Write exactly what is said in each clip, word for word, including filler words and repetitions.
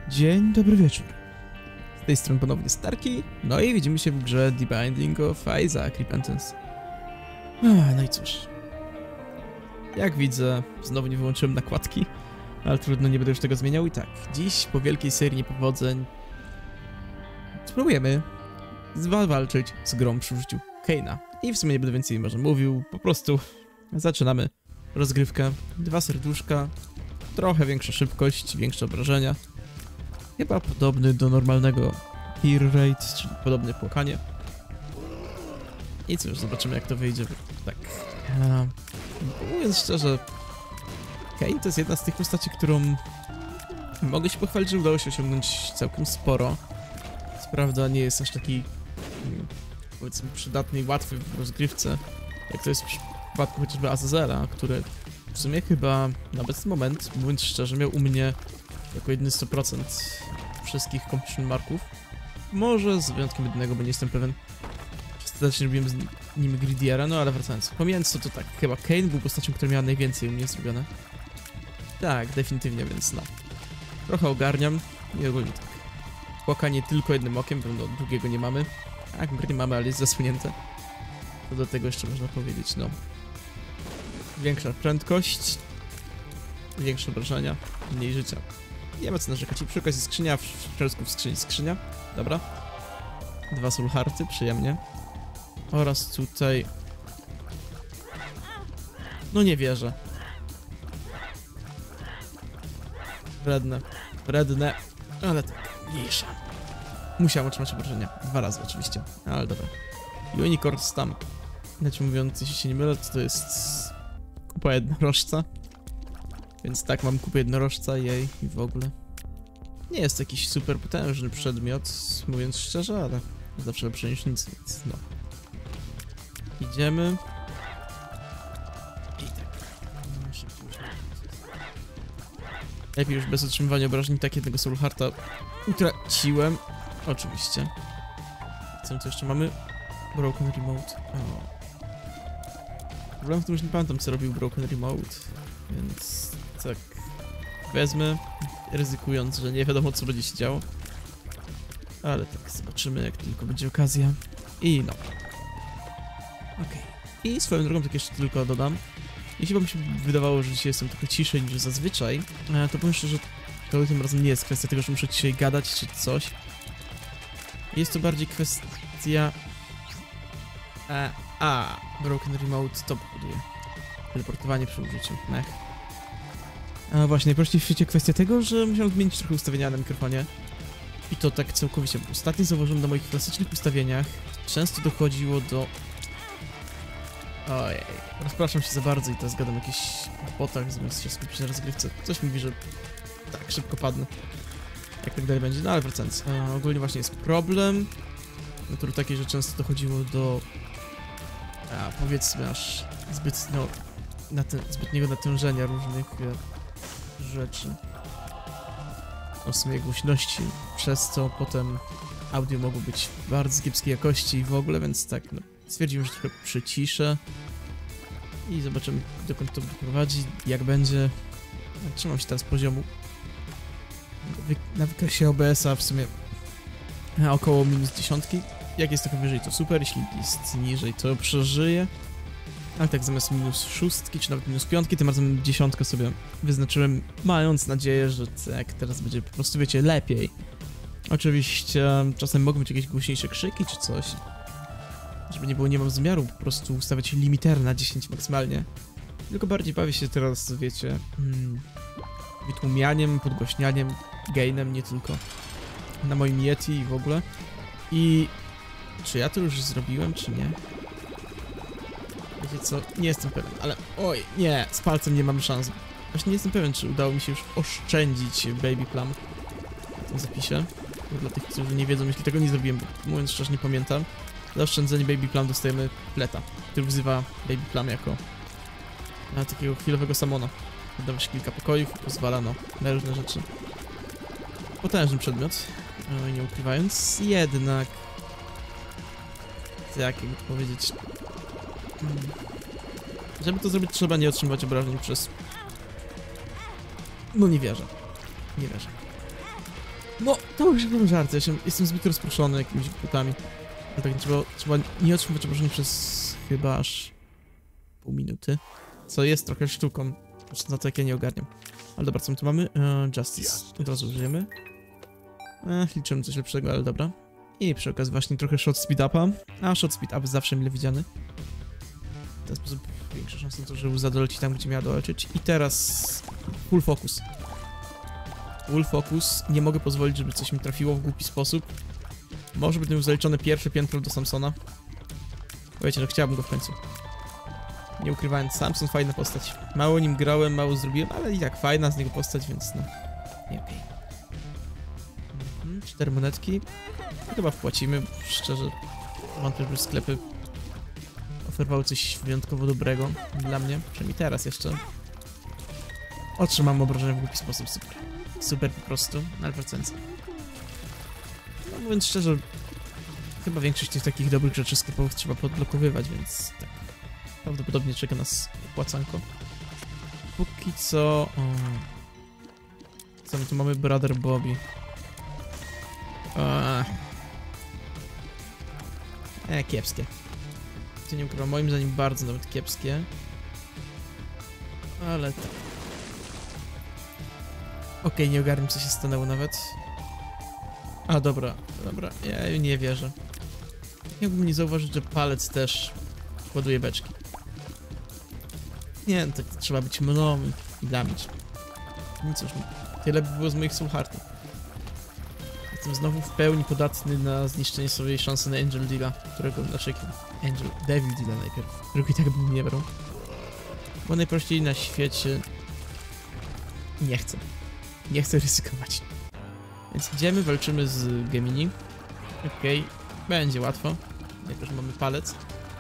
Dzień dobry wieczór. Z tej strony ponownie Starki, no i widzimy się w grze The Binding of Isaac Repentance. Ach, no i cóż. Jak widzę, znowu nie wyłączyłem nakładki, ale trudno, nie będę już tego zmieniał i tak. Dziś, po wielkiej serii niepowodzeń, spróbujemy zwalczyć z grą przy użyciu Kaina. I w sumie nie będę więcej może mówił, po prostu zaczynamy rozgrywkę. Dwa serduszka, trochę większa szybkość, większe obrażenia. Chyba podobny do normalnego Tear Rate, czyli podobne płakanie. I cóż, zobaczymy jak to wyjdzie. Tak. E, mówiąc szczerze, Kain to jest jedna z tych postaci, którą mogę się pochwalić, że udało się osiągnąć całkiem sporo. Co prawda nie jest aż taki, powiedzmy, przydatny i łatwy w rozgrywce, jak to jest w przypadku chociażby Azazela, który w sumie chyba na obecny moment, mówiąc szczerze, miał u mnie jako jedyny sto procent wszystkich completion marków. Może z wyjątkiem jednego, bo nie jestem pewien. Ostatecznie robiłem z nim Gridiera, no ale wracając. Pomijając to, to tak, chyba Kain był postacią, która miała najwięcej u mnie zrobione. Tak, definitywnie, więc no. Trochę ogarniam i ogólnie tak. Płakanie tylko jednym okiem, bo no, drugiego nie mamy. A konkretnie mamy, ale jest zasłonięte. To do tego jeszcze można powiedzieć, no. Większa prędkość, większe obrażenia, mniej życia. Nie ma co narzekać. I przy okazji skrzynia, w środku w skrzyni skrzynia. Dobra. Dwa soul hearty, przyjemnie. Oraz tutaj... No nie wierzę. Wredne. Wredne. Ale tak, mniejsza. Musiałem otrzymać obrażenia. Dwa razy oczywiście. Ale dobra. Unicorn Stamp. Inaczej mówiąc, jeśli się nie mylę, to, to jest... kupa jednorożca. Więc tak, mam kupę jednorożca, jej i w ogóle. Nie jest jakiś super potężny przedmiot, mówiąc szczerze, ale zawsze lepsze niż nic, więc no. Idziemy. I tak. Lepiej już bez otrzymywania obrażeń, tak jednego soul hearta utraciłem. Oczywiście. Co tu jeszcze mamy? Broken Remote. O. Problem w tym, że nie pamiętam, co robił Broken Remote, więc tak, wezmę, ryzykując, że nie wiadomo, co będzie się działo. Ale tak, zobaczymy, jak tylko będzie okazja. I no. Okej. Okay. I swoją drogą, tak jeszcze tylko dodam. Jeśli wam się wydawało, że dzisiaj jestem trochę ciszej niż zazwyczaj, to powiem szczerze, że to tym razem nie jest kwestia tego, że muszę dzisiaj gadać czy coś. Jest to bardziej kwestia... A, a Broken Remote to powoduje. Teleportowanie przy użyciu mech. A właśnie, najprościej w świecie kwestia tego, że musiałem zmienić trochę ustawienia na mikrofonie. I to tak całkowicie. Ostatnio zauważyłem na moich klasycznych ustawieniach, często dochodziło do... Ojej, rozpraszam się za bardzo i teraz gadam o jakichś botach, zamiast się skupić na rozgrywce. Coś mówi, że tak, szybko padnę. Jak tak dalej będzie, no ale wracając. E, ogólnie właśnie jest problem, natury takiej, że często dochodziło do... A, powiedzmy aż zbyt, no, natę zbytniego natężenia różnych e, rzeczy o sumie głośności, przez co potem audio mogło być bardzo kiepskiej jakości i w ogóle, więc tak, no, stwierdziłem, że trochę przyciszę i zobaczymy, dokąd to prowadzi, jak będzie. Trzymam się teraz poziomu na wykresie O B S-a w sumie około minus dziesiątki. Jak jest trochę wyżej, to super, jeśli jest niżej, to przeżyję. Ale tak zamiast minus szóstki, czy nawet minus piątki, tym razem dziesiątkę sobie wyznaczyłem, mając nadzieję, że tak teraz będzie po prostu, wiecie, lepiej. Oczywiście czasem mogą być jakieś głośniejsze krzyki czy coś. Żeby nie było, nie mam zamiaru po prostu ustawiać limiter na dziesięć maksymalnie. Tylko bardziej bawię się teraz, wiecie, hmm, wytłumianiem, podgłośnianiem, gainem, nie tylko. Na moim Yeti i w ogóle. I... czy ja to już zrobiłem, czy nie? Wiecie co? Nie jestem pewien, ale... Oj, nie! Z palcem nie mam szans. Właśnie nie jestem pewien, czy udało mi się już oszczędzić Baby Plum w tym zapisie. Bo dla tych, którzy nie wiedzą, jeśli tego nie zrobiłem, bo mówiąc szczerze nie pamiętam. Za oszczędzenie Baby Plum dostajemy pleta, który wzywa Baby Plum jako na takiego chwilowego samona. Dawa się kilka pokojów i pozwala no, na różne rzeczy. Potężny przedmiot, no, nie ukrywając, jednak... Jak jakby to powiedzieć... Hmm. Żeby to zrobić, trzeba nie otrzymywać obrażeń przez... No nie wierzę. Nie wierzę. No, to już byłem żarty, ja się, jestem zbyt rozproszony jakimiś głupotami. Ale tak trzeba, trzeba nie otrzymywać obrażeń przez chyba aż pół minuty. Co jest trochę sztuką, na to jak ja nie ogarniam. Ale dobra, co my tu mamy? Uh, Justice. Od razu użyjemy. Ech, liczymy coś lepszego, ale dobra. I przy okazji właśnie trochę shot speed upa. A shot speed up zawsze mile widziany. W ten sposób większa szansa na to, że łza doleci tam, gdzie miała dolecieć. I teraz full focus. Full focus. Nie mogę pozwolić, żeby coś mi trafiło w głupi sposób. Może być już zaliczone pierwsze piętro do Samsona. Wiecie, że chciałbym go w końcu. Nie ukrywając, Samson fajna postać. Mało nim grałem, mało zrobiłem, ale i tak fajna z niego postać, więc no... Nie okej. Mhm, cztery monetki. Chyba wpłacimy, szczerze. Wątpię, żeby sklepy oferowały coś wyjątkowo dobrego dla mnie. Przynajmniej teraz jeszcze. Otrzymam obrażenia w głupi sposób, super. Super po prostu, ale procent. No mówiąc szczerze, chyba większość tych takich dobrych rzeczy sklepowych trzeba podblokowywać, więc tak. Prawdopodobnie czeka nas płacanko. Póki co... O. Co my tu mamy? Brother Bobby. Eee, e, kiepskie. To nie ukrywam, moim zdaniem bardzo nawet kiepskie. Ale tak. Okej, okay, nie ogarniam, co się stanęło nawet. A, dobra, dobra, ja nie wierzę. Jakbym nie zauważyć, że palec też ładuje beczki. Nie, no tak trzeba być mną i damić. No cóż, tyle by było z moich soul heartów. Jestem znowu w pełni podatny na zniszczenie swojej szansy na Angel Deala, którego, znaczy Angel, Devil Deala najpierw, którego i tak bym nie brał. Bo najprościej na świecie nie chcę. Nie chcę ryzykować. Więc idziemy, walczymy z Gemini. Okej, okay. Będzie łatwo. Najpierw mamy palec.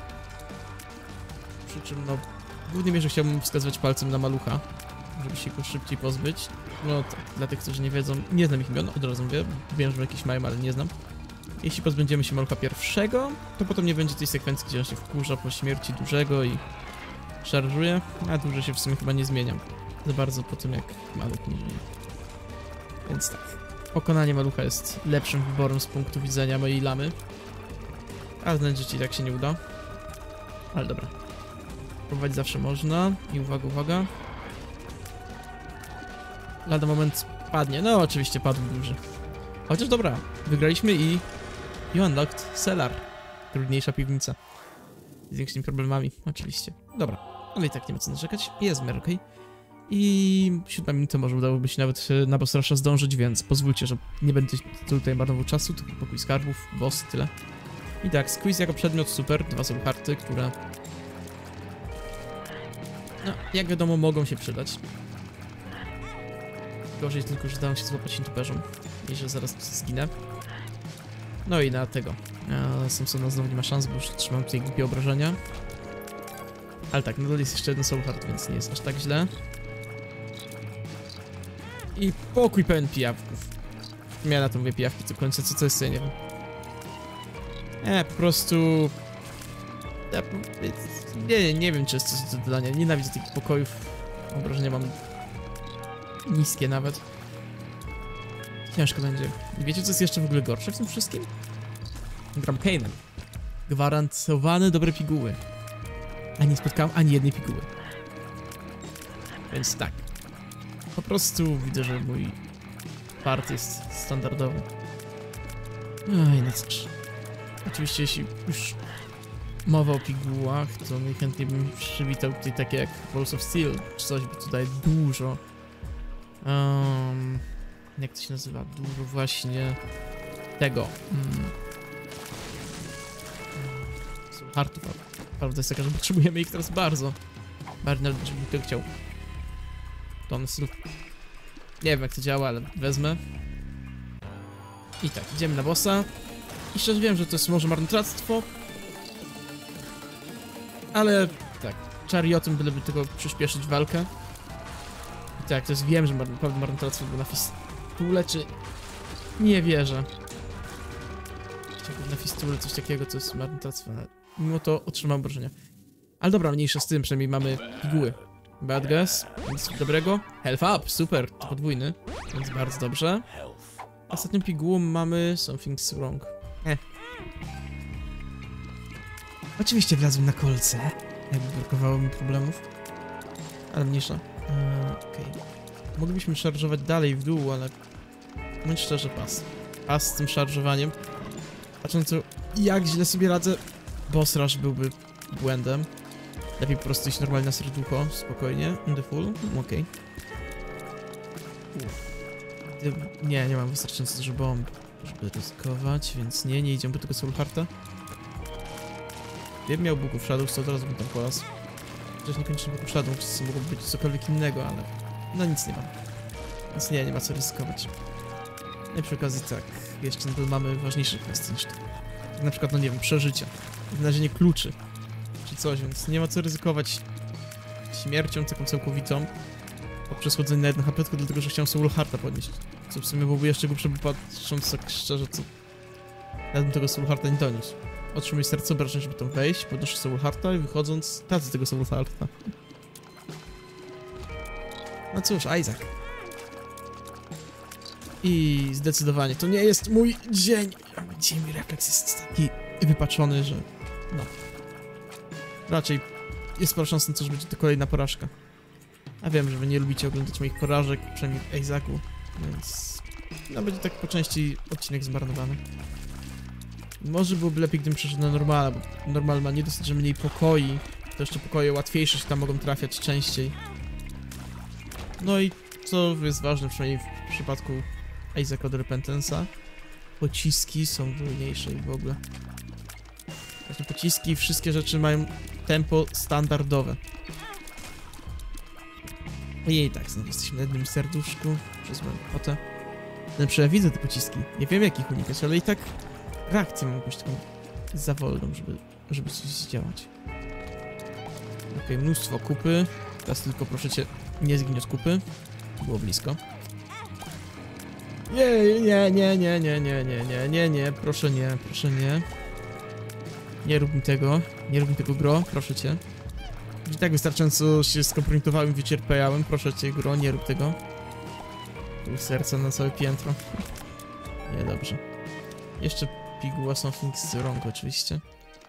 Przy czym no, w głównej mierze chciałbym wskazywać palcem na malucha, żeby się go szybciej pozbyć. No tak, dla tych, którzy nie wiedzą, nie znam ich imion, od razu mówię, wiem, że jakieś mają, ale nie znam. Jeśli pozbędziemy się malucha pierwszego, to potem nie będzie tej sekwencji, gdzie on się wkurza po śmierci dużego i szarżuje, a duży się w sumie chyba nie zmieniam za bardzo po tym, jak maluch nie żyje. Więc tak, pokonanie malucha jest lepszym wyborem z punktu widzenia mojej lamy. Ale znać, że i tak się nie uda. Ale dobra. Próbować zawsze można. I uwaga, uwaga. Lada moment padnie. No oczywiście padł duży. Chociaż dobra, wygraliśmy i... You unlocked cellar. Trudniejsza piwnica. Z większymi problemami, oczywiście. Dobra, ale i tak nie ma co narzekać. Jest mer, okej. I siódma minuta może udałoby się nawet na boss rusha zdążyć, więc pozwólcie, że nie będę tutaj marnował czasu, tylko pokój skarbów, boss, tyle. I tak, squeeze jako przedmiot, super, dwa soul hearty, które... No, jak wiadomo, mogą się przydać. Gorzej tylko, że dało się złapać intuberzom i że zaraz zginę. No i na tego. E, Samsona znowu nie ma szans, bo już trzymam tutaj głupie obrażenia. Ale tak, nadal jest jeszcze jeden soul heart, więc nie jest aż tak źle. I pokój pełen pijawków. Ja na to mówię pijawki, co końca, co to jest, ja nie wiem. Nie, po prostu... Ja, nie, nie wiem, czy jest coś do dodania. Nienawidzę takich pokojów. Obrażenia mam niskie nawet. Ciężko będzie. I wiecie, co jest jeszcze w ogóle gorsze w tym wszystkim? Gram Kane'em. Gwarantowane dobre piguły. A nie spotkałem ani jednej piguły. Więc tak. Po prostu widzę, że mój part jest standardowy. Oj, no cóż. Oczywiście, jeśli już mowa o pigułach, to najchętniej bym przywitał tutaj takie jak Balls of Steel, czy coś, bo tutaj dużo. Um, jak to się nazywa? Dużo właśnie tego. Um, są heartów, a prawda jest taka, że potrzebujemy ich teraz bardzo. Bardzo nawet, żebym tylko chciał. To on jest... Nie wiem, jak to działa, ale wezmę. I tak, idziemy na bossa. I szczerze wiem, że to jest może marnotrawstwo. Ale tak, chariotem byleby tylko przyspieszyć walkę. I tak, to jest, wiem, że naprawdę marnotrawstwo było na fistule, czy... Nie wierzę. Na fistule coś takiego, co jest marnotrawstwo. Mimo to otrzymam obrażenia. Ale dobra, mniejsza z tym, przynajmniej mamy piguły. Bad guess, nic dobrego. Health up, super, to podwójny, więc bardzo dobrze. Ostatnią pigułą mamy Something's Wrong. Eh. Oczywiście wlazłem na kolce, jakby brakowało mi problemów. Ale mniejsza. Eee, okej. Okay. Moglibyśmy szarżować dalej w dół, ale... Bądź szczerze, pas. Pas z tym szarżowaniem. Patrząc, jak źle sobie radzę, boss rush byłby błędem. Lepiej po prostu iść normalnie na serducho, spokojnie. In the full, okej. Okay. Nie, nie mam wystarczająco dużo bomb, żeby ryzykować, więc nie, nie idziemy do tego Soul Hearta. Gdybym miał Book of Shadows, to od razu bym tam polas. Chociaż niekoniecznie Book of Shadows, to mogłoby być cokolwiek innego, ale... No nic nie mam. Więc nie, nie ma co ryzykować. No i przy okazji tak, jeszcze nadal mamy ważniejsze kwestie niż to. Jak na przykład, no nie wiem, przeżycia. Znalezienie kluczy. Czy coś, więc nie ma co ryzykować śmiercią taką całkowitą. Poprzez chodzenie na jedno H P, tylko dlatego, że chciałem Soul Hearta podnieść. Co w sumie byłoby jeszcze głupsze, bo patrząc tak szczerze, co... Ja bym tego Soul Hearta nie doniósł. Otrzymuję serce obrażeń, żeby tam wejść, podnoszę Soul Hearta i wychodząc, tracę tego Soul Hearta. No cóż, Isaac. I zdecydowanie, to nie jest mój dzień. Dzień mi refleks jest taki wypaczony, że... No. Raczej jest spora szansa na to, że będzie to kolejna porażka. A wiem, że wy nie lubicie oglądać moich porażek, przynajmniej w Isaacu, więc... No będzie tak po części odcinek zmarnowany. Może byłoby lepiej, gdybym przeszedł na normala, bo normal ma nie dosyć, że mniej pokoi, to jeszcze pokoje łatwiejsze się tam mogą trafiać częściej. No i co jest ważne, przynajmniej w przypadku Isaac od Repentance'a, pociski są wolniejsze i w ogóle. Właśnie pociski i wszystkie rzeczy mają tempo standardowe. I tak, znowu jesteśmy na jednym serduszku, przez moją kwotę. Znaczy ja widzę te pociski, nie wiem jakich unikać, ale i tak reakcję mam jakąś taką za wolną, żeby, żeby coś zdziałać. Okej, okay, mnóstwo kupy. Teraz tylko proszę cię, nie zgiń od kupy. Było blisko. Nie, nie, nie, nie, nie, nie, nie, nie, nie, nie, proszę nie, proszę nie. Nie rób mi tego, nie rób mi tego, gro, proszę cię. I tak wystarczająco się skompromitowałem, wycierpiałem, proszę cię, gro, nie rób tego. Pół serca na całe piętro. Nie, dobrze. Jeszcze piguła Something's Wrong oczywiście.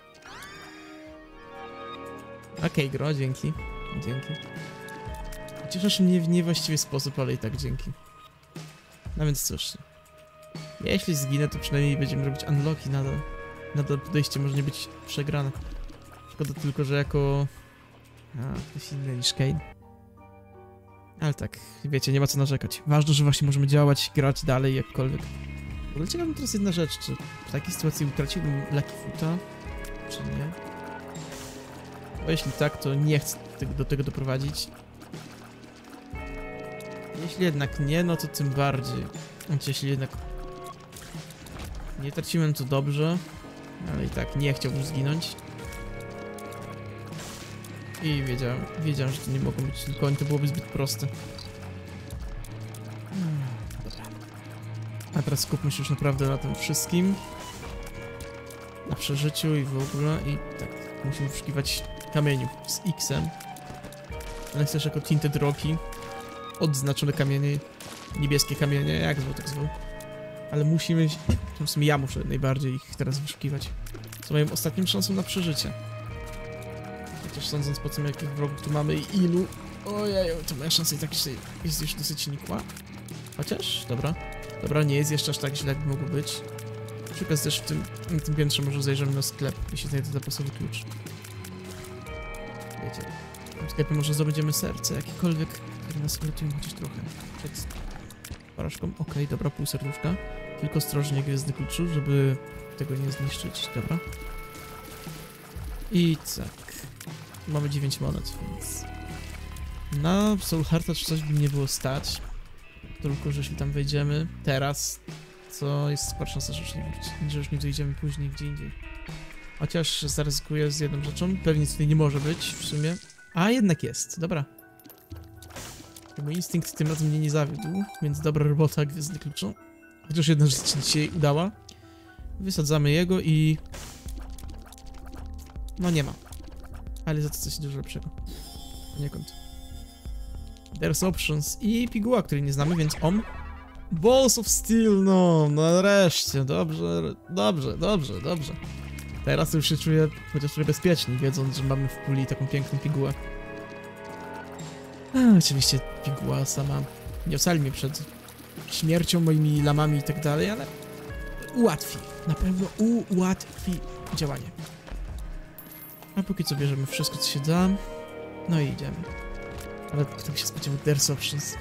Okej, okay, gro, dzięki. Dzięki. Cieszysz mnie w niewłaściwy sposób, ale i tak dzięki. No więc cóż. Jeśli zginę, to przynajmniej będziemy robić unlocki nadal. Nadal podejście może nie być przegrane. Szkoda tylko, że jako... A, ktoś inny niż Kane. Ale tak, wiecie, nie ma co narzekać. Ważne, że właśnie możemy działać, grać dalej, jakkolwiek. W ogóle ciekawa mnie teraz jedna rzecz, czy w takiej sytuacji utraciłbym Lucky Foota, czy nie? Bo jeśli tak, to nie chcę do tego doprowadzić. Jeśli jednak nie, no to tym bardziej. Znaczy, jeśli jednak nie traciłem, to dobrze, ale i tak nie chciałbym zginąć. I wiedziałem, wiedziałem, że to nie mogą być tylko oni, to byłoby zbyt proste. Hmm, dobra. A teraz skupmy się już naprawdę na tym wszystkim. Na przeżyciu i w ogóle. I tak, musimy wyszukiwać kamieniów z X-em. Ale chcesz jako Tinted Rocky. Odznaczone kamienie. Niebieskie kamienie, jak zwał, tak zwał. Ale musimy... W sumie ja muszę najbardziej ich teraz wyszukiwać. Co moją ostatnią szansą na przeżycie. Chociaż sądząc po tym, jakich wrogów tu mamy i ilu... Ojej, to moja szansa i tak jest już dosyć nikła. Chociaż, dobra. Dobra, nie jest jeszcze aż tak źle, jak mogło być. Przy okazji też w tym, w tym piętrze może zajrzymy na sklep, jeśli znajdę zapasowy klucz. Wiecie, w tym sklepie może zdobędziemy serce, jakiekolwiek, które nas uratuje chociaż trochę. Przed porażką. Okej, okay, dobra, pół serduszka. Tylko ostrożnie, gwiezdny kluczu, żeby tego nie zniszczyć. Dobra. I tak. Mamy dziewięć monet, więc... Na Soul Hearta czy coś by nie było stać. Tylko, że jeśli tam wejdziemy teraz, to jest spora szansa, że już nie wróci, że już nie wyjdziemy później gdzie indziej. Chociaż zaryzykuję z jedną rzeczą. Pewnie tutaj nie może być w sumie. A jednak jest, dobra. Mój instynkt tym razem mnie nie zawiódł, więc dobra robota, gwiezdny kluczu. Chociaż jedna rzecz się dzisiaj udała. Wysadzamy jego i... No nie ma. Ale za to coś dużo lepszego. Poniekąd. There's options i piguła, której nie znamy, więc om. Balls of Steel, no, nareszcie, dobrze, dobrze, dobrze, dobrze. Teraz już się czuję chociaż trochę bezpieczniej, wiedząc, że mamy w puli taką piękną pigułę. A, oczywiście piguła sama nie ocali mnie przed śmiercią, moimi lamami i tak dalej, ale ułatwi, na pewno ułatwi działanie. A póki co bierzemy wszystko, co się da, no i idziemy. Ale kto by się spodziewał There's Options.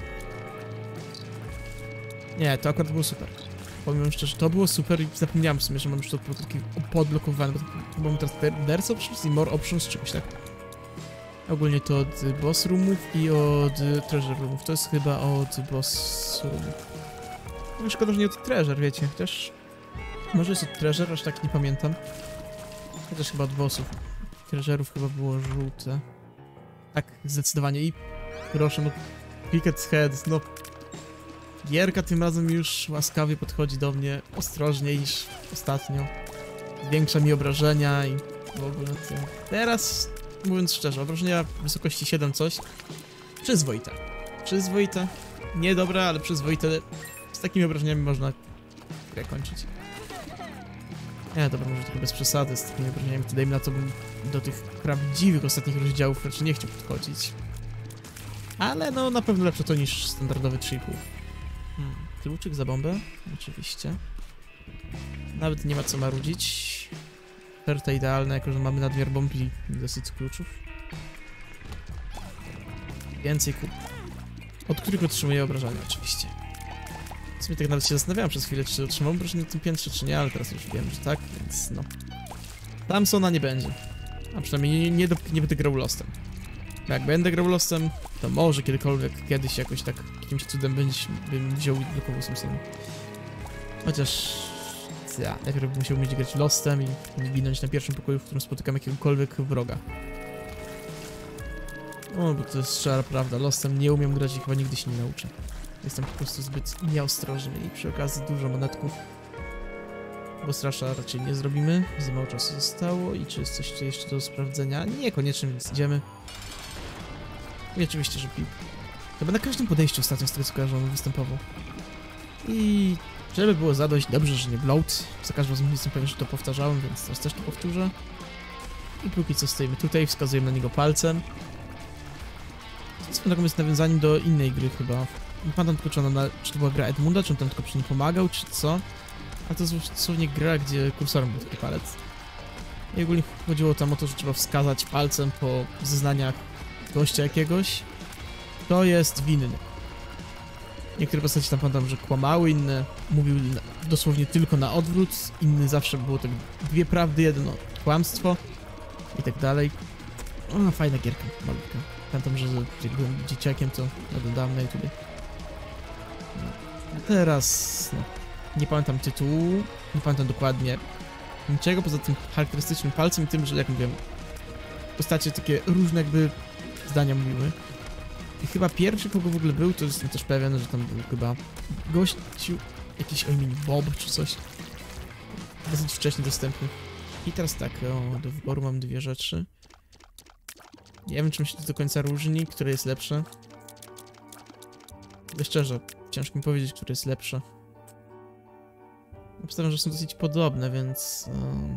Nie, to akurat było super. Powiem szczerze, to było super i zapomniałem w sumie, że mam już to taki podblokowany, bo mam teraz There's Options i More Options, czegoś tak. Ogólnie to od Boss Roomów i od Treasure Roomów. To jest chyba od Boss Roomów. No szkoda, że nie od Treasure, wiecie, chociaż... Może jest od Treasure, aż tak nie pamiętam. Chociaż chyba od Bossów. Treasure'ów chyba było żółte. Tak, zdecydowanie. I proszę, no... Picket Head, no... Gierka tym razem już łaskawie podchodzi do mnie ostrożniej niż ostatnio. Zwiększa mi obrażenia i w ogóle to... Teraz, mówiąc szczerze, obrażenia w wysokości siedem coś. Przyzwoite. Przyzwoite. Niedobra, ale przyzwoite. Z takimi obrażeniami można grę kończyć. Nie, dobra, może trochę bez przesady z takimi obrażeniami. To dajmy na to, bym do tych prawdziwych ostatnich rozdziałów raczej nie chciał podchodzić. Ale no, na pewno lepsze to niż standardowy trzy i pół. Hmm, kluczyk za bombę? Oczywiście. Nawet nie ma co marudzić. Oferta idealna, jako że mamy nadmiar bomb i dosyć kluczów. Więcej kup. Od których otrzymuję obrażenia, oczywiście. W sumie tak nawet się zastanawiałem przez chwilę, czy otrzymam obrażenia na tym piętrze, czy nie, ale teraz już wiem, że tak, więc no. Thompsona nie będzie. A przynajmniej nie, nie, do, nie będę grał Lostem. Bo jak będę grał Lostem, to może kiedykolwiek, kiedyś jakoś tak jakimś cudem będzie, bym wziął i blokował Simpsona. Chociaż... Ja, najpierw bym musiał umieć grać Lostem i nie ginąć na pierwszym pokoju, w którym spotykam jakiegokolwiek wroga. O, bo to jest szczera prawda, Lostem nie umiem grać i chyba nigdy się nie nauczę. Jestem po prostu zbyt nieostrożny i przy okazji dużo monetków. Bo strasza raczej nie zrobimy, za mało czasu zostało i czy jest coś jeszcze do sprawdzenia? Niekoniecznie, więc idziemy. I oczywiście, że pip. Chyba na każdym podejściu ostatnio z tego co kojarzę, on występował. I żeby było zadość, dobrze, że nie bloat. Za każdym razem jestem pewien, że to powtarzałem, więc teraz też to powtórzę. I póki co stoimy tutaj, wskazujemy na niego palcem. Swoją drogą jest nawiązaniem do innej gry chyba. Nie pamiętam tylko, czy, ona na, czy to była gra Edmunda, czy on tam tylko przy nim pomagał, czy co. A to jest dosłownie gra, gdzie kursorem był taki palec. I ogólnie chodziło tam o to, że trzeba wskazać palcem po zeznaniach gościa jakiegoś, kto jest winny. Niektóre postaci tam pamiętam, że kłamały, inne mówił dosłownie tylko na odwrót, inny zawsze było tak dwie prawdy, jedno kłamstwo i tak dalej. O, fajna gierka, malutka. Pamiętam, że jak byłem dzieciakiem, to oglądałem na YouTubie. No. A teraz, no, nie pamiętam tytułu, nie pamiętam dokładnie niczego poza tym charakterystycznym palcem i tym, że jak mówiłem, postacie takie różne jakby zdania mówiły. I chyba pierwszy, kogo w ogóle był, to jestem też pewien, że tam był chyba gościu, jakiś o imieniu Bob czy coś. Dosyć wcześnie dostępny. I teraz tak, o, do wyboru mam dwie rzeczy. Nie wiem, czym się to do końca różni, które jest lepsze. Ale szczerze, ciężko mi powiedzieć, które jest lepsze. Obstawiam, że są dosyć podobne, więc... Um,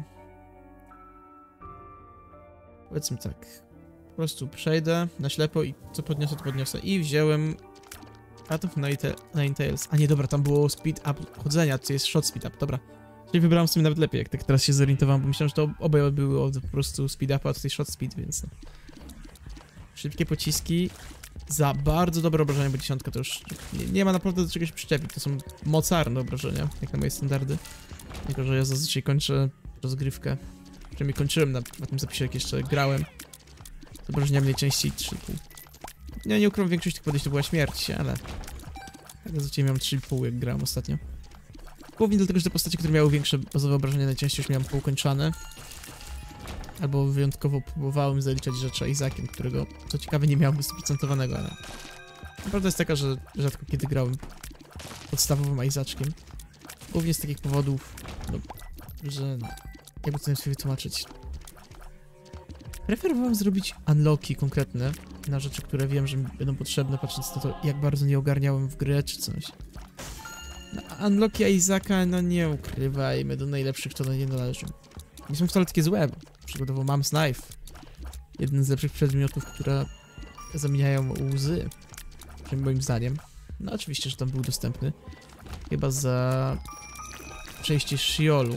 powiedzmy tak. Po prostu przejdę na ślepo i co podniosę, to podniosę. I wziąłem... Path of Ninetales. A nie, dobra, tam było speed up chodzenia, to jest shot speed up, dobra. Czyli wybrałem w sumie nawet lepiej, jak tak teraz się zorientowałem, bo myślałem, że to oboje były od po prostu speed up, a tutaj shot speed, więc no. Szybkie pociski za bardzo dobre obrażenia, bo dziesiątka to już nie, nie ma naprawdę do czegoś przyczepić. To są mocarne obrażenia, jak na moje standardy. Tylko że ja zazwyczaj kończę rozgrywkę. Przynajmniej kończyłem na, na tym zapisie, jak jeszcze grałem. Z obrażeniami najczęściej trzy i pół. Nie, nie ukrywam, większość tych podejść to była śmierć, ale... Tak zazwyczaj miałem trzy i pół, jak grałem ostatnio. Głównie dlatego, że te postacie, które miały większe bazowe obrażenia, najczęściej już miałem poukończane. Albo wyjątkowo próbowałem zaliczać rzeczy Isaaciem, którego, co ciekawe, nie miałem stu procent, ale... Prawda jest taka, że rzadko kiedy grałem podstawowym Isaaciem. Głównie z takich powodów, no, że... No, jakby to sobie wytłumaczyć. Preferowałem zrobić unlocki konkretne na rzeczy, które wiem, że mi będą potrzebne, patrząc na to, jak bardzo nie ogarniałem w grę czy coś. No, unlocki Isaaca, no nie ukrywajmy, do najlepszych to nie należą. Nie są wcale takie złe, bo przykładowo Mom's Knife. Jeden z lepszych przedmiotów, które zamieniają łzy. Przynajmniej moim zdaniem. No oczywiście, że tam był dostępny. Chyba za przejście Shiolu.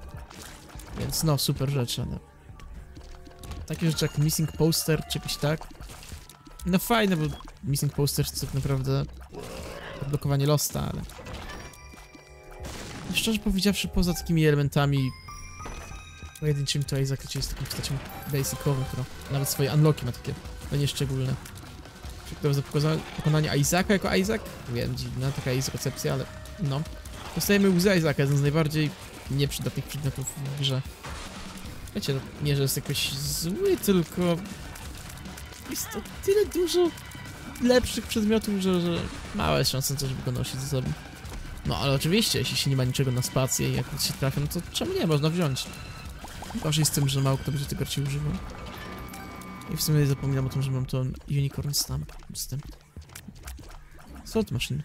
Więc no, super rzeczy, no. Takie rzeczy jak Missing Poster, czy jakoś tak. No fajne, bo Missing Poster to tak naprawdę odblokowanie Losta, ale... Szczerze powiedziawszy, poza takimi elementami pojedynczymi, to Isaac jest taką postacią basicową, która nawet swoje unlocki ma takie, no nieszczególne. Przykładowo za pokonanie, pokonanie Isaaca jako Isaac? Wiem, dziwna, taka jest koncepcja, ale no. Dostajemy łzy Isaaca, jeden z najbardziej nieprzydatnych przedmiotów w grze. Wiecie, no, nie, że jest jakoś zły, tylko jest to tyle dużo lepszych przedmiotów, że, że mała jest szansa, żeby go nosić ze sobą. No ale oczywiście, jeśli się nie ma niczego na spację i jak się trafia, no to czemu nie, można wziąć. Gorzej z tym, że mało kto będzie tego raczej używał. I w sumie zapomniałem o tym, że mam to Unicorn Stamp dostępny. Slot Machine.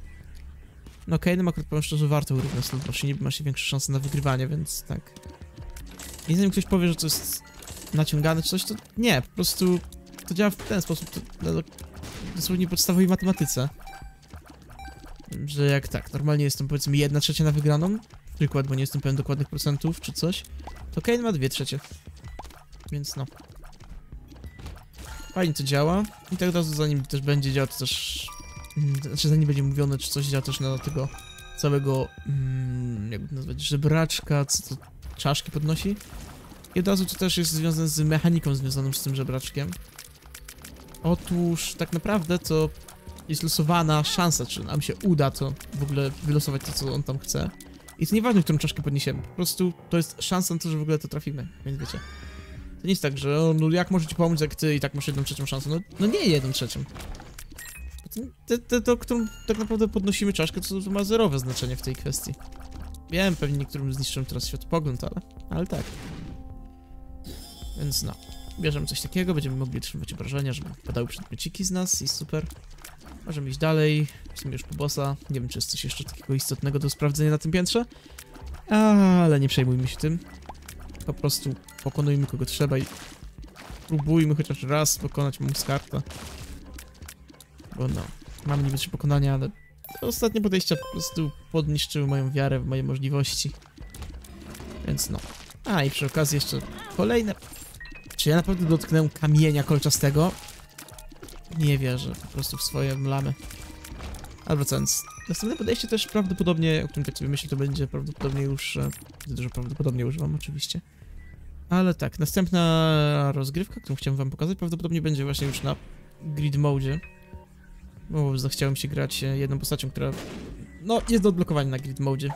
No okej, okay, no akurat powiem szczerze, warto urównać Slot Machine, bo ma się większe szanse na wygrywanie, więc tak. I zanim ktoś powie, że to jest naciągane czy coś, to nie, po prostu to działa w ten sposób, to na dosłownie podstawowej matematyce. Że jak tak, normalnie jestem powiedzmy jedna trzecia na wygraną, przykład, bo nie jestem pewien dokładnych procentów czy coś, to Kane ma dwie trzecie. Więc no. Fajnie to działa i tak od razu zanim też będzie działać, to też... Znaczy zanim będzie mówione, czy coś działa też na tego całego, mm, jakby to nazwać, żebraczka, co to czaszki podnosi. I od razu to też jest związane z mechaniką związaną z tym żebraczkiem. Otóż tak naprawdę to jest losowana szansa, czy nam się uda to w ogóle wylosować to, co on tam chce. I to nieważne, którą czaszkę podniesiemy, po prostu to jest szansa na to, że w ogóle to trafimy, więc wiecie. To nie jest tak, że o, no jak może ci pomóc, jak ty i tak masz jedną trzecią szansę, no, no nie jedną trzecią. To, to, to, którą tak naprawdę podnosimy czaszkę, to, to ma zerowe znaczenie w tej kwestii. Wiem, pewnie niektórym zniszczyłem teraz światopogląd, ale, ale tak. Więc no, bierzemy coś takiego, będziemy mogli otrzymywać obrażenia, żeby padały przedmiociki z nas i super. Możemy iść dalej, w sumie już po bossa, nie wiem, czy jest coś jeszcze takiego istotnego do sprawdzenia na tym piętrze. Ale nie przejmujmy się tym. Po prostu pokonujmy kogo trzeba i próbujmy chociaż raz pokonać Muskarta. Bo no, mamy niby trzy pokonania, ale ostatnie podejścia po prostu podniszczyły moją wiarę w moje możliwości. Więc no. A i przy okazji jeszcze kolejne... Czy ja naprawdę dotknę kamienia kolczastego? Nie wierzę, po prostu w swoje mlamy. Ale wracając, następne podejście też prawdopodobnie, o którym tak sobie myślę, to będzie prawdopodobnie już... Dużo prawdopodobnie używam oczywiście. Ale tak, następna rozgrywka, którą chciałem wam pokazać, prawdopodobnie będzie właśnie już na grid mode. Bo zachciałem się grać jedną postacią, która... No, jest do odblokowania na grid mode.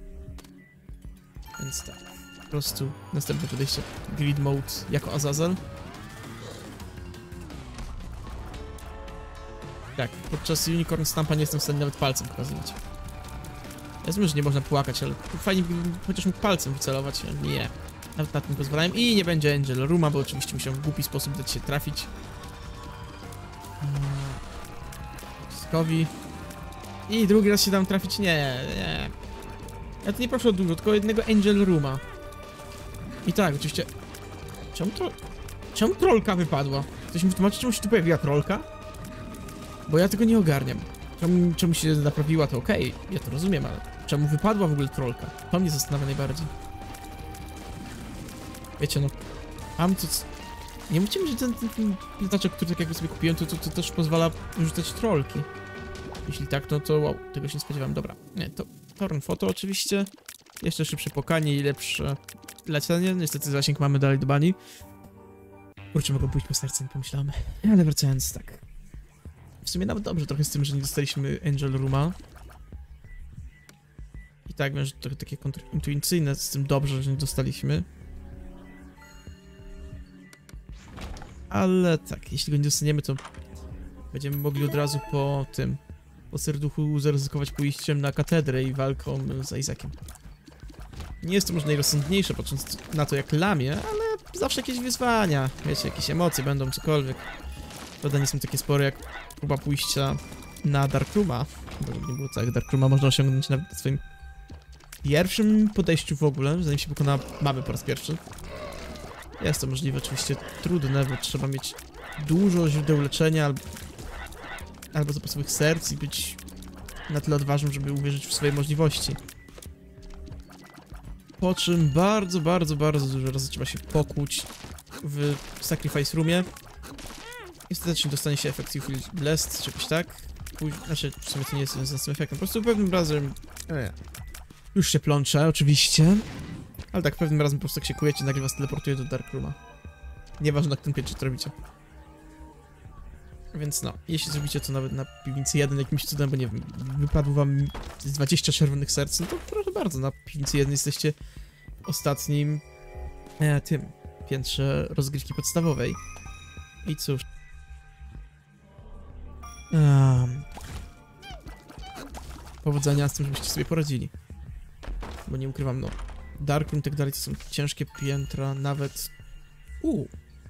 Więc tak, po prostu następne podejście grid mode jako Azazel. Tak, podczas Unicorn Stampa nie jestem w stanie nawet palcem pokazywać. Ja wiem, że nie można płakać, ale fajnie bym chociaż mógł palcem wycelować. Nie, nawet na tym pozwalałem. I nie będzie Angel Rooma, bo oczywiście musiałem w głupi sposób dać się trafić. Skowi. I drugi raz się dam trafić? Nie, nie. Ja tu nie proszę o dużo, tylko jednego Angel Rooma. I tak, oczywiście... Czemu to... Czemu trolka wypadła? Ktoś mi wytłumaczy, czemu się tu pojawiła trolka? Bo ja tego nie ogarniam. Czemu, czemu się naprawiła, to okej, okay, ja to rozumiem, ale czemu wypadła w ogóle trolka? To mnie zastanawia najbardziej. Wiecie, no... Mam to... Nie mówcie mi, że ten, ten, ten znaczek, który tak jakby sobie kupiłem, to, to, to też pozwala rzucać trolki. Jeśli tak, no to wow, tego się nie spodziewałem. Dobra, nie, to Torn Photo oczywiście. Jeszcze szybsze pokanie i lepsze lecenie. Niestety zasięg mamy dalej do bani. Kurczę, mogą pójść po serce, nie pomyślałem. Ale wracając, tak. W sumie nawet dobrze trochę z tym, że nie dostaliśmy Angel Rooma. I tak, wiem, że to trochę takie kontrintuicyjne z tym dobrze, że nie dostaliśmy. Ale tak, jeśli go nie dostaniemy, to będziemy mogli od razu po tym, po serduchu zaryzykować pójściem na katedrę i walką z Isaaciem. Nie jest to może najrozsądniejsze, patrząc na to jak lamię, ale zawsze jakieś wyzwania, wiecie, jakieś emocje będą, cokolwiek. Prawda nie są takie spore jak próba pójścia na Darkrooma. Bo nie było tak, Darkrooma można osiągnąć nawet na swoim pierwszym podejściu w ogóle, zanim się pokona mamy po raz pierwszy. Jest to możliwe, oczywiście trudne, bo trzeba mieć dużo źródeł leczenia albo, albo zapasowych serc i być na tyle odważnym, żeby uwierzyć w swoje możliwości. Po czym bardzo, bardzo, bardzo dużo razy trzeba się pokłuć w Sacrifice Roomie. I ostatecznie dostanie się efekt You Feel Blessed, czy jakoś tak. Później, znaczy, w sumie to nie jest związane z tym efektem, po prostu pewnym razem... E, już się plączę, oczywiście. Ale tak, pewnym razem po prostu jak się kujecie, nagle was teleportuje do Darkrooma. Nieważne, na którym piętrze to robicie. Więc no, jeśli zrobicie to nawet na piwnicy jeden jakimś cudem, bo nie wiem, wypadło wam dwadzieścia czerwonych serc, no to proszę bardzo, na piwnicy jeden jesteście w ostatnim e, tym piętrze rozgrywki podstawowej. I cóż. Um, powodzenia z tym, żebyście sobie poradzili. Bo nie ukrywam, no, Darkroom i tak dalej to są ciężkie piętra, nawet... Uuu.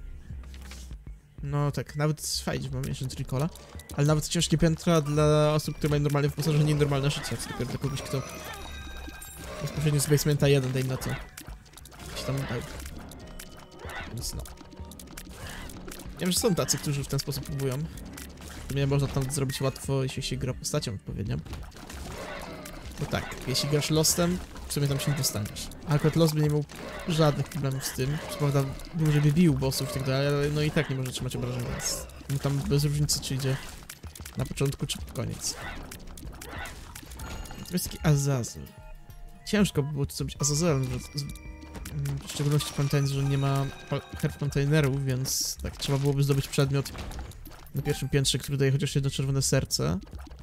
No tak, nawet fajnie, że mamy jeszcze Tricola, ale nawet ciężkie piętra dla osób, które mają normalne wyposażenie i normalne życie, co dopiero dla kogoś, kto bezpośrednio z basementa jeden, daj na to się tam dał. Więc no. Wiem, że są tacy, którzy w ten sposób próbują. To nie można tam zrobić łatwo, jeśli się gra postacią odpowiednią. Bo tak, jeśli grasz Lostem, w sumie tam się nie dostaniesz. A akurat Lost by nie miał żadnych problemów z tym. Co prawda dłużej by bił bossów i tak dalej, ale no i tak nie może trzymać obrażeń, więc mu tam bez różnicy, czy idzie na początku, czy pod koniec. Natomiast taki Azazel. Ciężko by było to zrobić Azazelem, w szczególności pamiętając, że nie ma herb containerów, więc tak, trzeba byłoby zdobyć przedmiot na pierwszym piętrze, który daje chociaż jedno czerwone serce.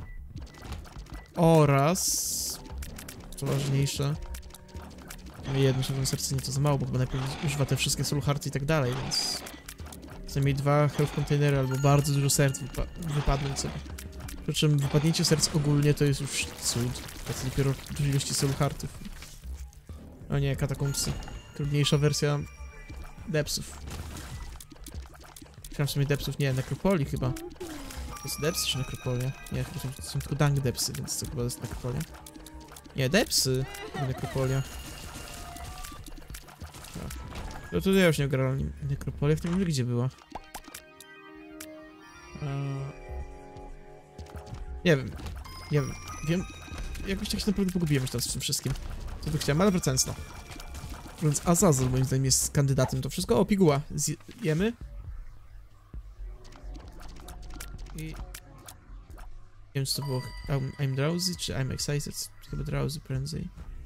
Oraz... co ważniejsze, jedno czerwone serce nie to za mało, bo chyba najpierw używa te wszystkie soul hearty i tak dalej, więc co najmniej dwa health containery albo bardzo dużo serc wypa wypadną sobie. Przy czym wypadnięcie serc ogólnie to jest już cud, to dopiero dużej ilości soul heartów. O nie, katakombsy. Trudniejsza wersja depsów. Chciałem w sumie depsów, nie, nekropolii chyba. To jest depsy czy nekropolia? Nie, chyba są, są tylko dung depsy, więc to chyba jest nekropolia. Nie, depsy i nekropolia. No. To tutaj ja już nie grałem nekropolia, w tym gdzie była? Eee... Nie wiem. Nie wiem. Wiem. Jakoś tak się naprawdę pogubiłem już teraz w tym wszystkim. Co tu chciałem, ale wracając no. Więc Azazel moim zdaniem jest kandydatem to wszystko. O, piguła. Zjemy. I... Nie wiem, czy to było I'm, I'm drowsy, czy I'm excited. Chyba drowsy prędzej.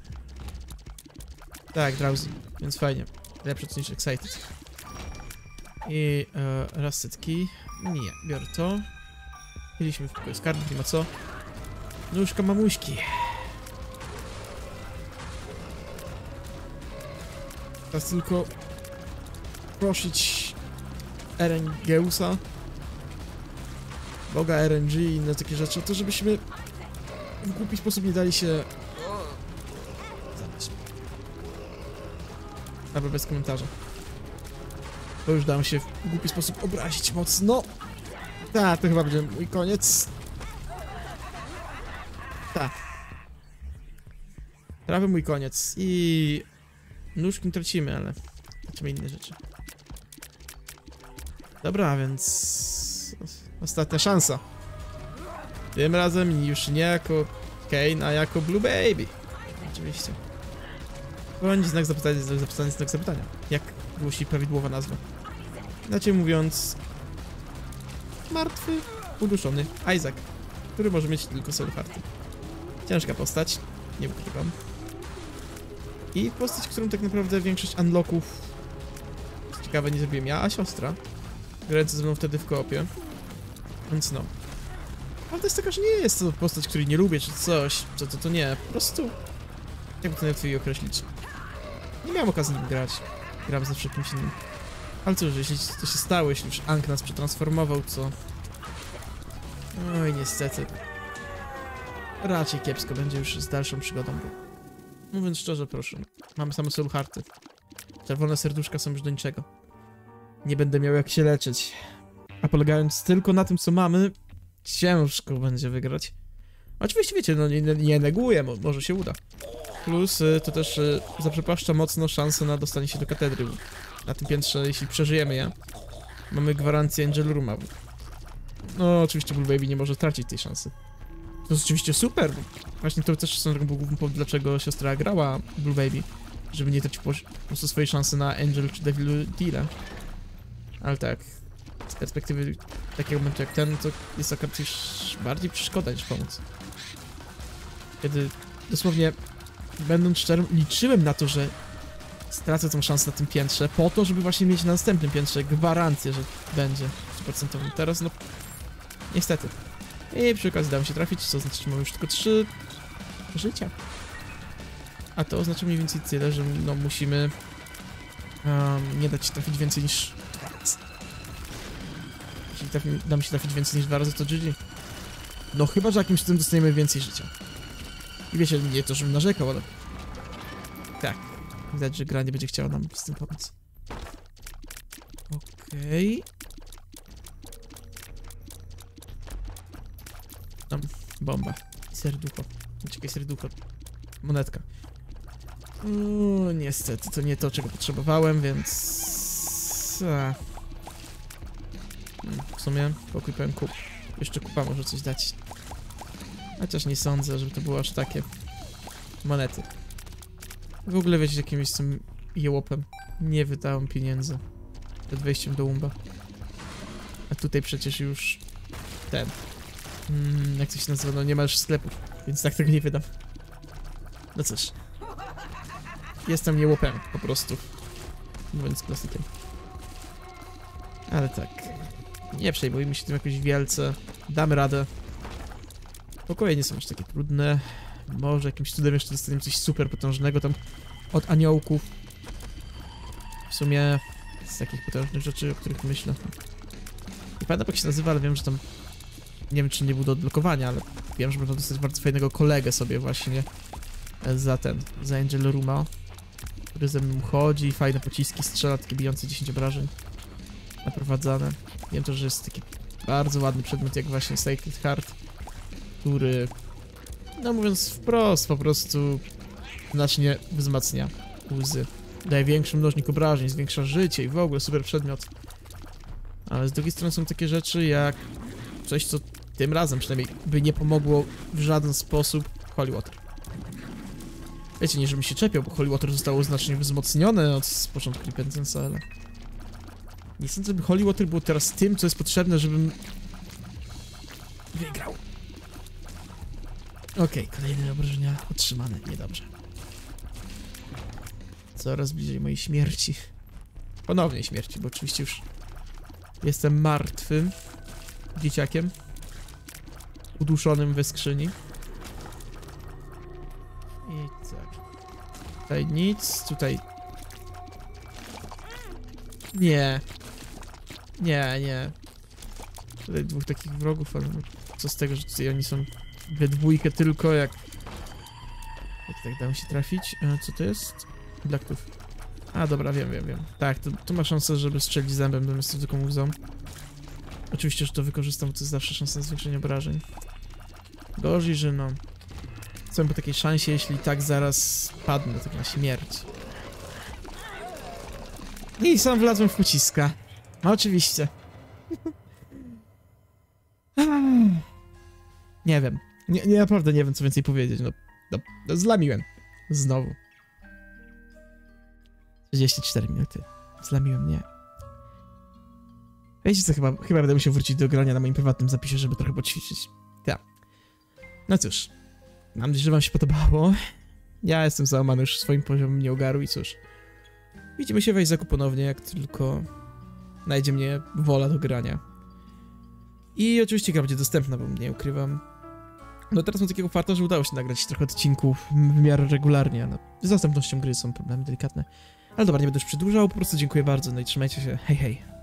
Tak, drowsy, więc fajnie. Lepsze to niż excited. I e, rusted key. Nie, biorę to. Mieliśmy w pokoju skarbów, nie ma co. Nóżka mamuśki. Teraz tylko prosić Erengeusa, Boga R N G i inne takie rzeczy, to żebyśmy w głupi sposób nie dali się zabić. Albo bez komentarza. Bo już dałem się w głupi sposób obrazić mocno. Tak, to chyba będzie mój koniec. Tak. Prawie mój koniec. I nóżki tracimy, ale tracimy inne rzeczy. Dobra, więc ostatnia szansa. Tym razem już nie jako Kane, a jako Blue Baby. Oczywiście. Bądź znak zapytania, znak zapytania, znak zapytania. Jak głosi prawidłowa nazwa. Inaczej mówiąc... martwy, uduszony Isaac, który może mieć tylko soul hearty. Ciężka postać, nie ukrywam. I postać, którą tak naprawdę większość unlocków, co ciekawe, nie zrobiłem ja, a siostra, grająca ze mną wtedy w koopie. Więc no. Prawda jest taka, że nie jest to postać, której nie lubię, czy coś, co to, to nie, po prostu... jakby to najlepiej określić. Nie miałem okazji nim grać. Gram zawsze kimś innym. Ale cóż, jeśli to się stało, jeśli już Ankh nas przetransformował, to... Oj, niestety. Raczej kiepsko będzie już z dalszą przygodą, bo... mówiąc szczerze, proszę, mamy same soul hearty. Czerwone serduszka są już do niczego. Nie będę miał jak się leczyć. A polegając tylko na tym, co mamy, ciężko będzie wygrać. Oczywiście wiecie, no nie, nie neguję, mo może się uda. Plus y, to też y, zaprzepaszcza mocno szansę na dostanie się do katedry. Na tym piętrze, jeśli przeżyjemy je, mamy gwarancję Angel Rooma. No oczywiście Blue Baby nie może tracić tej szansy. To jest oczywiście super, bo właśnie to też są był główny powód, dlaczego siostra grała Blue Baby. Żeby nie tracić po prostu swojej szansy na Angel czy Devil Deal. Ale tak, z perspektywy takiego momentu jak ten, to jest akurat już bardziej przeszkoda niż pomoc. Kiedy dosłownie, będąc szczerym, liczyłem na to, że stracę tą szansę na tym piętrze, po to, żeby właśnie mieć na następnym piętrze gwarancję, że będzie sto procent. Teraz no, niestety. I przy okazji dało się trafić, co oznacza, że mamy już tylko trzy życia. A to oznacza mniej więcej tyle, że no musimy um, nie dać się trafić więcej niż dwa razy. Jeśli trafi, damy się trafić więcej niż dwa razy, to G G. No chyba, że jakimś cudem dostaniemy więcej życia. I wiecie, nie to, żebym narzekał, ale... Tak. Widać, że gra nie będzie chciała nam z tym pomóc. Okej. Okay. Tam, bomba. Serducho. Czekaj, serducho. Monetka. O, niestety, to nie to, czego potrzebowałem, więc... A. W sumie pokój pełen kup. Jeszcze kupa może coś dać. Chociaż nie sądzę, żeby to było aż takie monety. W ogóle wiecie, jakim jestem jełopem. Nie wydałem pieniędzy przed wejściem do Umba. A tutaj przecież już ten... Hmm, jak to się nazywa? No nie ma już sklepów, więc tak tego nie wydam. No cóż. Jestem jełopem, po prostu. Mówiąc klasykiem. Ale tak. Nie przejmujmy się tym jakoś wielce. Damy radę. Pokoje nie są aż takie trudne. Może jakimś cudem jeszcze dostaniemy coś super potężnego tam od aniołków. W sumie z takich potężnych rzeczy, o których myślę. Nie pamiętam jak się nazywa, ale wiem, że tam... Nie wiem, czy nie był do odblokowania, ale wiem, że można dostać bardzo fajnego kolegę sobie właśnie za ten, za Angel Rooma, który ze mną chodzi, fajne pociski strzela, takie bijące dziesięć obrażeń naprowadzane. Wiem też, że jest taki bardzo ładny przedmiot jak właśnie Sacred Heart, który, no mówiąc wprost, po prostu znacznie wzmacnia łzy. Daje większy mnożnik obrażeń, zwiększa życie i w ogóle super przedmiot. Ale z drugiej strony są takie rzeczy jak coś, co tym razem przynajmniej by nie pomogło w żaden sposób Holy Water. Wiecie, nie żebym się czepiał, bo Holy Water zostało znacznie wzmocnione od początku Repentance'a, ale... Nie sądzę, by Holy Water było teraz tym, co jest potrzebne, żebym... wygrał. Okej, okay, kolejne obrażenia otrzymane, niedobrze. Coraz bliżej mojej śmierci. Ponownej śmierci, bo oczywiście już jestem martwym dzieciakiem uduszonym we skrzyni. I tak. Tutaj nic, tutaj... Nie. Nie, nie. Tutaj dwóch takich wrogów, ale co z tego, że tutaj oni są we dwójkę tylko, jak... Jak tak da mi się trafić? E, co to jest? Blacktooth. A, dobra, wiem, wiem, wiem. Tak, to, to ma szansę, żeby strzelić zębem, zamiast to tylko mu ząb. Oczywiście, że to wykorzystam, bo to jest zawsze szansa na zwiększenie obrażeń. Gorzej, że no... Chcę po takiej szansie, jeśli tak zaraz padnę, tak na śmierć. I sam wlazłem w pociska. No oczywiście. Nie wiem. Nie, nie, naprawdę nie wiem, co więcej powiedzieć. No, no, no zlamiłem. Znowu. trzydzieści cztery minuty. Zlamiłem, nie. Wiecie co, chyba, chyba będę musiał wrócić do grania na moim prywatnym zapisie, żeby trochę poćwiczyć. Tak. No cóż. Mam nadzieję, że wam się podobało. Ja jestem załamany już swoim poziomem nieugaru i cóż. Widzimy się w Isaacu ponownie, jak tylko znajdzie mnie wola do grania. I oczywiście gra będzie dostępna, bo nie ukrywam. No teraz mam takiego farta, że udało się nagrać trochę odcinków w miarę regularnie. No, z dostępnością gry są problemy delikatne. Ale dobra, nie będę już przedłużał, po prostu dziękuję bardzo, no i trzymajcie się, hej hej.